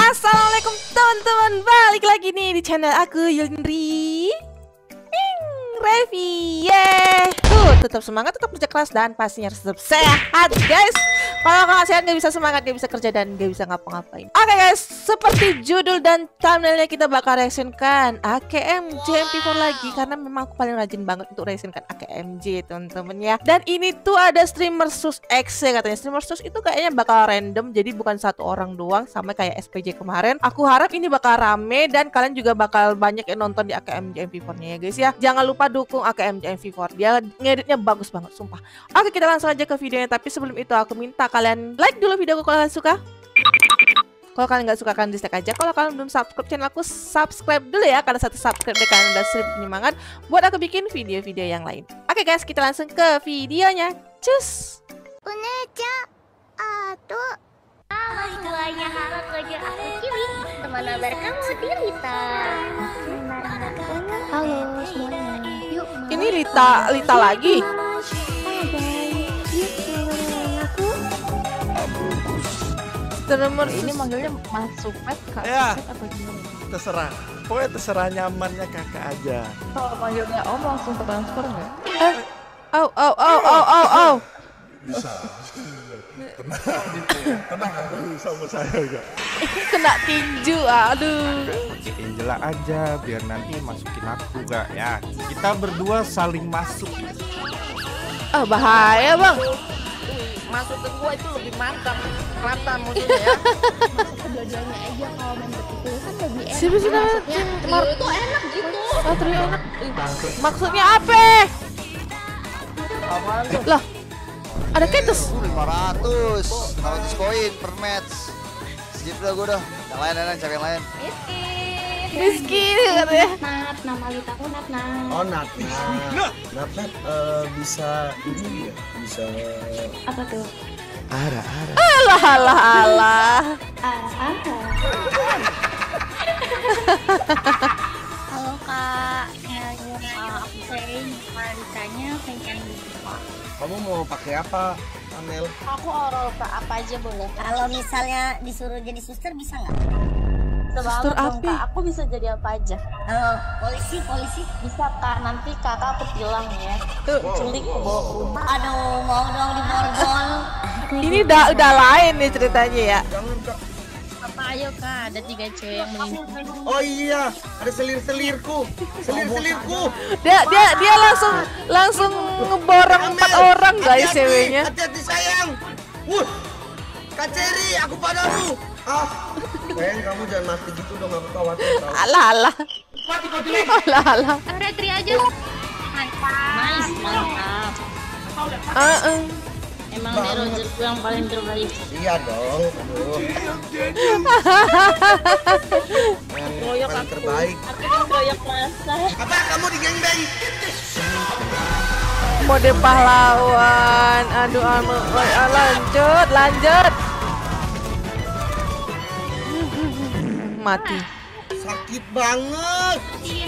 Assalamualaikum teman-teman, balik lagi nih di channel aku Yulindri Revi. Tuh, tetap semangat, tetap kerja keras, dan pastinya harus tetap sehat guys. Kalau nggak sehat, nggak bisa semangat, nggak bisa kerja, dan nggak bisa ngapa-ngapain. Oke guys, seperti judul dan thumbnailnya, kita bakal reactionkan AKMJ MP4 lagi. Karena memang aku paling rajin banget untuk reactionkan AKMJ teman-teman ya. Dan ini tuh ada streamer sus X katanya. Streamer sus itu kayaknya bakal random, jadi bukan satu orang doang sama kayak SPJ kemarin. Aku harap ini bakal rame dan kalian juga bakal banyak yang nonton di AKMJ MP4 nya ya guys ya. Jangan lupa dukung AKMJ MP4, dia ngeditnya bagus banget sumpah. Oke, kita langsung aja ke videonya. Tapi sebelum itu aku minta kalian like dulu videoku kalau kalian suka. Kalau kalian nggak suka, kalian dislike aja. Kalau kalian belum subscribe channel aku, subscribe dulu ya. Karena satu subscribe deh kalian udah 1000 penyemangat buat aku bikin video-video yang lain. Oke guys, kita langsung ke videonya. Cus. Hai, tuanya harap belajar aku Kiwi. Teman abar kamu Lita. Halo semuanya. Yuk. Ini Lita lagi. Streamer ini manggilnya Mas Supet, Kak Ya. Supet atau gimana? Terserah, pokoknya terserah nyamannya kakak aja. Kalau manggilnya Om langsung transfer nggak? Oh. Bisa. Tenang sama saya enggak. Kena tinju, aduh. Pakai Angela aja biar nanti masukin aku enggak ya. Kita berdua saling masuk. Bahaya bang. Masuk ke gua itu lebih mantap. Kelihatan modelnya ya. Masuk ke dua-duanya aja kalau main betul kan lebih enak. Siapa sih namanya? Trio itu enak gitu. Trio enak. Maksudnya apa? Apaan tuh? Lah, ada ketus. 500 koin per match. Skip dah gue dah. Yang lain cari yang lain. Rizky katanya. Nat, nama Lita aku Nat. Oh Nat, bisa ini ya, bisa Apa tuh? Ara. Alah. Halo Kak, aku Faye. Litanya pengen kamu mau pakai apa, Amel? aku oral ke apa aja boleh? Kalau misalnya disuruh jadi suster bisa nggak? Suster Dong, api. Kak. Aku bisa jadi apa aja? Polisi Bisa Kak, nanti kakak aku bilang ya. Culik ke bawah ke rumah. Aduh, mau dong di borgol. Ini udah lain nih ceritanya ya. Jangan Kak. Apa ayo Kak, ada 3 cewek yang melingkup. Oh iya, ada selir-selirku. Dia langsung ngeborong 4 orang guys ceweknya. Hati-hati sayang. Kak Ceri, aku padamu. Sayang, kamu jangan mati gitu dong, aku khawatir. Alah. Retri aja. Nice, mantap. Emang dia Roger gue yang paling terbaik. Iya dong. Royok Paling aku. terbaik. Aku yang royok masa. Apa kamu di geng-geng? Mode pahlawan. Aduh, lanjut. Mati. Sakit banget.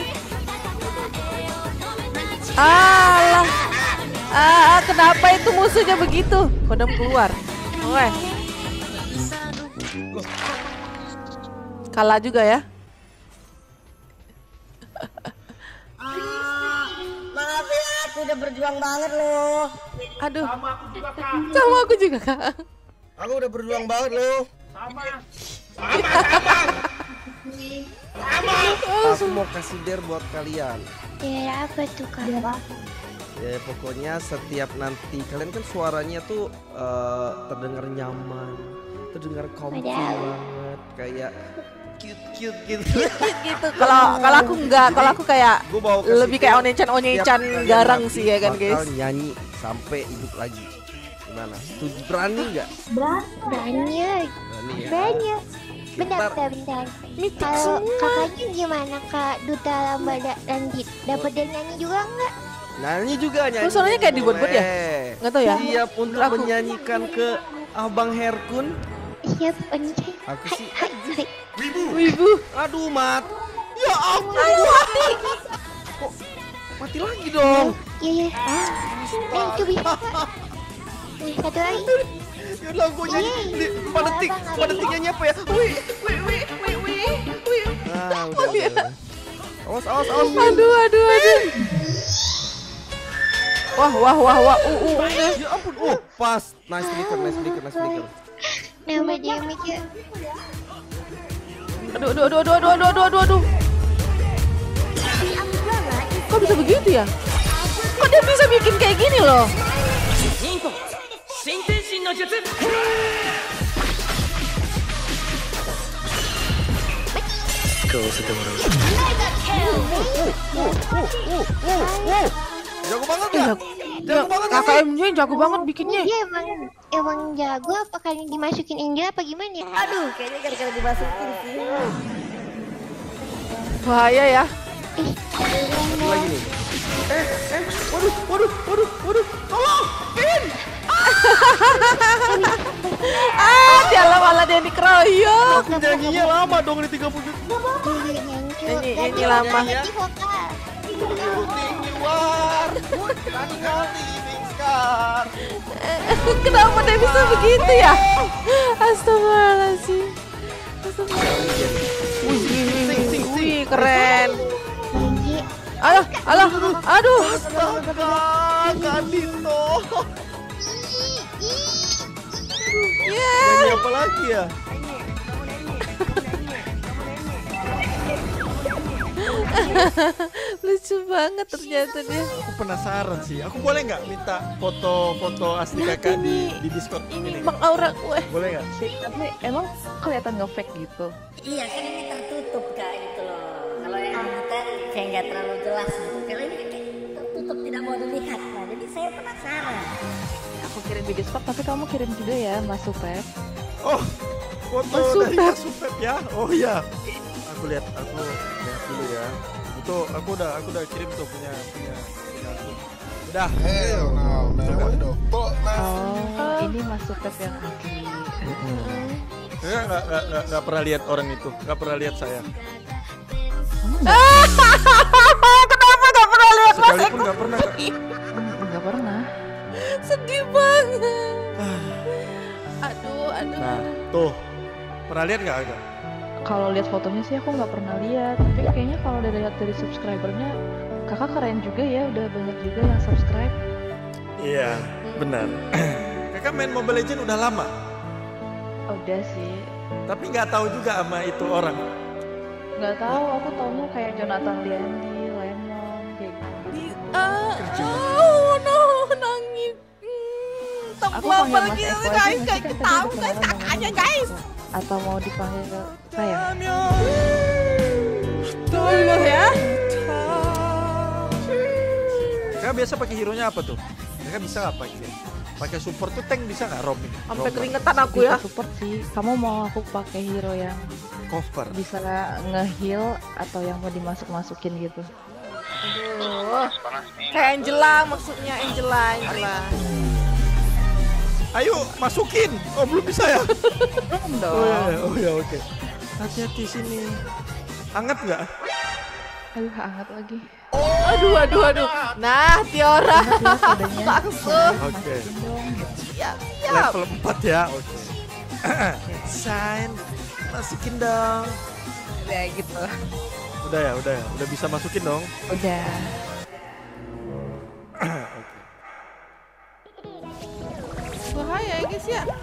Alah. Kenapa itu musuhnya begitu? Kodam keluar. Weh. Kalah juga ya. Maaf ya, aku udah berjuang banget loh. Aduh. Sama aku juga Kak. Aku udah berjuang banget loh. Aku mau kasih dare buat kalian. Ya apa tuh Kak? Ya pokoknya setiap nanti kalian kan suaranya tuh terdengar nyaman, terdengar comfy banget, kayak cute gitu. Gitu. Kalau aku enggak, kalau aku kayak Gua mau kasih lebih kayak tiap onechan kalian garang nanti sih ya kan bakal guys. nyanyi sampai hidup lagi. Gimana? Setuju? Berani nggak? Banyak, Berani ya. banyak. Kita Bentar. Mitik Kalau semua. kakaknya gimana Kak Duta Lambada Lanjut? Dapat dia nyanyi juga nggak? nyanyi juga nyanyi. Terus suaranya kayak dibuat-buat ya? Boleh. Nggak tahu ya. Siap untuk Aku. menyanyikan ke Abang Herkun. Iya, Once. Aku sih. Hai. Wibu. Aduh, Mat. Ya ampun. Ayo mati. Kok mati lagi dong? Iya. Itu bisa. Nih, satu lagi. Ya udah, gue nyanyi. 4 detik. 4 detik nyanyi apa ya? Wih. Awas. Aduh. Wah. Ya ampun. Oh, pas. Nice flicker. Nambah damage ya. Aduh. Kok bisa begitu ya? Kok dia bisa bikin kayak gini loh? Jago banget ya. KKMJ jago banget bikinnya. Iya emang jago apa kalian dimasukin Angel apa gimana ya? Aduh, kayaknya gara-gara dimasukin sih. Bahaya ya. Lagi nih. Waduh. Tolong, Pin. Dia malah dia dikeroyok. Aku nyanyinya lama dong di 30 menit. Ini lama. Kenapa dia bisa begitu ya? Astagfirullahaladzim. Wih, keren. Aduh. Astaga, Kak Dito. Ini apa lagi ya? Lucu banget ternyata dia. Aku penasaran sih. Aku boleh nggak minta foto asli kakak di Discord ini? Bang Aura gue. Boleh nggak? Tapi emang kelihatan nge-fake gitu. Iya kan ini tertutup Kak gitu loh. Kalau yang ini kan kayak nggak terlalu jelas gitu. Kalau ini kayak tertutup tidak mau dilihat. Nah jadi saya penasaran. Aku kirim di Discord tapi kamu kirim juga ya Mas Supep. Oh, foto dari Mas Supep ya? Oh iya. Aku lihat dulu ya. Itu aku udah kirim tuh punya aku. Udah. Hell no, man. What the fuck, man? Oh, ini Mas Supep yang asli. Nggak pernah lihat orang itu, nggak pernah lihat saya. Kenapa nggak pernah lihat Mas? Sekalipun nggak pernah. Nggak pernah. Sedih banget. Aduh. Nah, tuh pernah lihat nggak agak? Kalau lihat fotonya sih aku nggak pernah lihat, tapi kayaknya kalau dilihat dari subscribernya, kakak keren juga ya, udah banyak juga yang subscribe. Iya, benar. Kakak main Mobile Legends udah lama? Udah sih. Tapi nggak tahu juga sama itu orang. Nggak tahu, aku taunya kayak Jonathan Liandi, Lemon, kayak gitu. Nangis. Aku panggil Mas Eko aja, guys, kayak tahu guys kakaknya guys. Atau mau dipanggil ke saya? Tolong ya. Kakak biasa pakai hero-nya apa tuh? Kakak bisa nggak pakai support tuh tank bisa nggak roaming? Sampai keringetan aku ya. Support sih. Kamu mau aku pakai hero yang cover bisa nge-heal atau yang mau dimasuk-masukin gitu? Aduh. Kayak Angela maksudnya Angela. Ayo masukin. Oh belum bisa ya? Belum dong. Oh ya oke. Hati-hati sini. Hangat nggak? Aduh hangat lagi. Aduh. Nah Tiora langsung. Oke. Siap. Level 4 ya. Oke. Sign. Masukin dong. Udah gitu. Udah ya. Udah bisa masukin dong. Udah. Bahaya ya guys ya.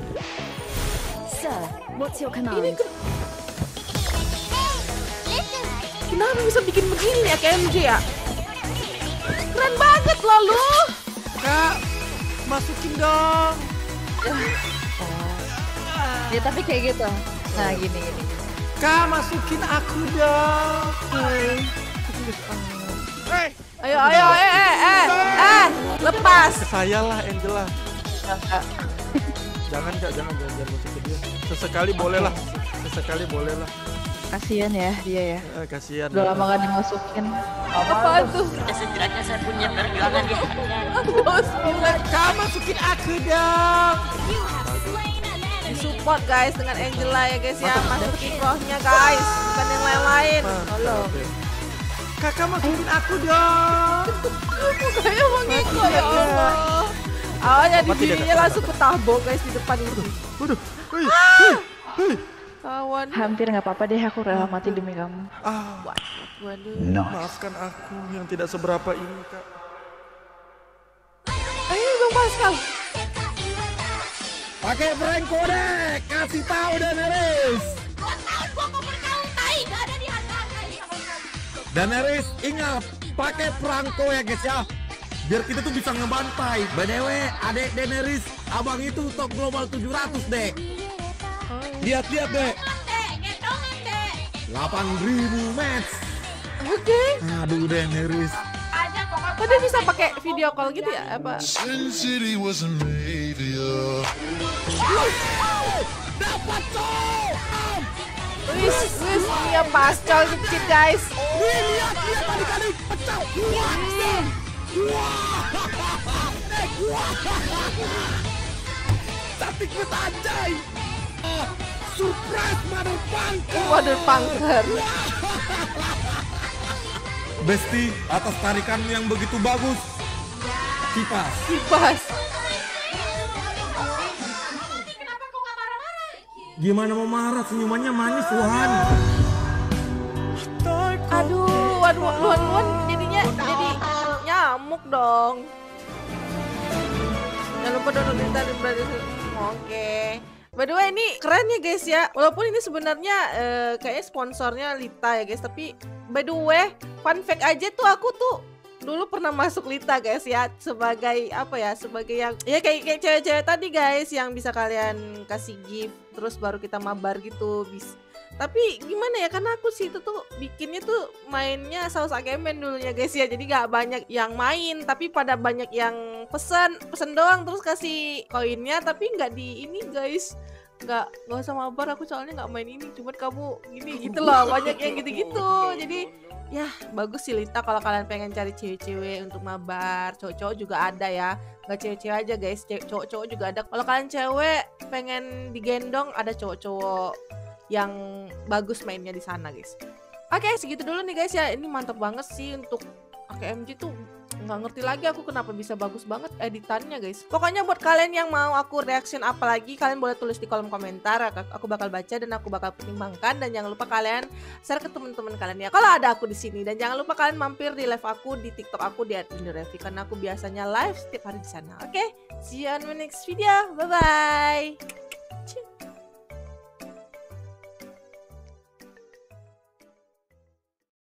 Ini kenapa bisa bikin begini nih KMJ ya? Keren banget loh lu. Kak, masukin dong. Ya tapi kayak gitu. Nah gini. Kak, masukin aku dong. Ayo, lepas. Saya lah Angela. Jangan masukin dia. Sesekali boleh lah. Kasian ya dia ya. Kasian. Udah lama gak dimasukin. Apa tuh? Setidaknya saya punya perjuangan ya. Bos, Kak, masukin aku dong. support guys dengan Angela ya guys ya. Masukin rohnya guys, bukan yang lain-lain. Tolong. Kakak masukin aku dong. Mukanya mengikut ya Allah. Awalnya di dirinya langsung ketabok guys di depan itu. Waduh. Kawan. Hampir nggak apa-apa deh, aku rela mati demi kamu. Waduh. Maafkan aku yang tidak seberapa ini, Kak. Ayo Bang Pascal. Pakai prank kode, kasih tahu Daenerys. Daenerys, ingat pakai perangko ya guys ya, biar kita tuh bisa ngebantai. BTW, adek Daenerys, abang itu top global 700 dek. Lihat-lihat dek, 8.000 match. Oke. Aduh Daenerys. Kok dia bisa pakai video call gitu ya? Apa? Sin City was a media. Dapat cok. Wis, iya Pascal kecil guys. Lihat tadi pecah. Cantik banget anjay. Surprise Mother Punker. Besti, atas tarikanmu yang begitu bagus. Kipas. Gimana mau marah, senyumannya manis Luan. Aduh, Luan jadinya jadi nyamuk dong. Jangan lupa download tadi berarti. Oke. By the way ini keren ya guys ya. Walaupun ini sebenarnya kayaknya sponsornya Lita ya guys, tapi by the way fun fact aja tuh aku tuh dulu pernah masuk Lita guys ya, sebagai apa ya, sebagai yang ya kayak cewek-cewek tadi guys yang bisa kalian kasih gift terus baru kita mabar gitu tapi gimana ya, karena aku sih itu tuh bikinnya tuh mainnya saus agemen dulunya guys ya, jadi gak banyak yang main tapi pada banyak yang pesen doang terus kasih koinnya, tapi nggak di ini guys, nggak usah mabar aku soalnya nggak main ini, cuman kamu gini gitu loh, banyak yang gitu-gitu. Jadi ya bagus sih Lita kalau kalian pengen cari cewek-cewek untuk mabar. Cowok-cowok juga ada ya, nggak cewek-cewek aja guys, cowok-cowok juga ada. Kalau kalian cewek pengen digendong, ada cowok-cowok yang bagus mainnya di sana guys. Oke, segitu dulu nih guys ya, ini mantap banget sih untuk AKMG tuh. Nggak ngerti lagi aku kenapa bisa bagus banget editannya guys. Pokoknya buat kalian yang mau aku reaction apa lagi, kalian boleh tulis di kolom komentar, aku bakal baca dan aku bakal pertimbangkan. Dan jangan lupa kalian share ke teman-teman kalian ya kalau ada aku di sini. Dan jangan lupa kalian mampir di live aku di TikTok aku di @windorevi, karena aku biasanya live setiap hari di sana. Oke, see you on my next video, bye bye.